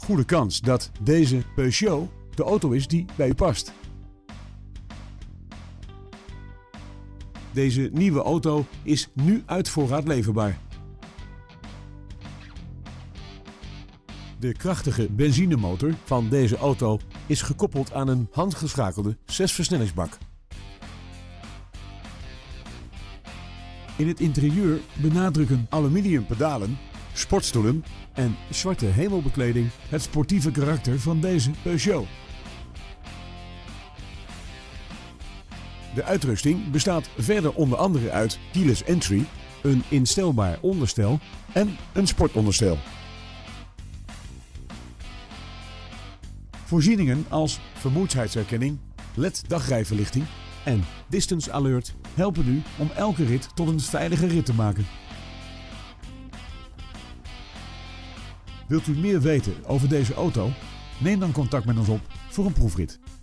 goede kans dat deze Peugeot de auto is die bij u past. Deze nieuwe auto is nu uit voorraad leverbaar. De krachtige benzinemotor van deze auto is gekoppeld aan een handgeschakelde 6-versnellingsbak. In het interieur benadrukken aluminium pedalen, sportstoelen en zwarte hemelbekleding het sportieve karakter van deze Peugeot. De uitrusting bestaat verder onder andere uit keyless entry, een instelbaar onderstel en een sportonderstel. Voorzieningen als vermoeidheidsherkenning, LED-dagrijverlichting en distance alert helpen u om elke rit tot een veilige rit te maken. Wilt u meer weten over deze auto? Neem dan contact met ons op voor een proefrit.